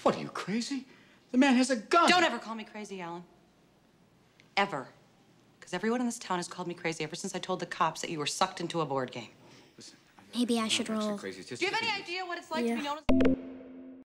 What, are you crazy? The man has a gun. Don't ever call me crazy, Alan. Ever. Because everyone in this town has called me crazy ever since I told the cops that you were sucked into a board game. Listen, Maybe I should roll. crazy. Do you have any idea what it's like to be known as...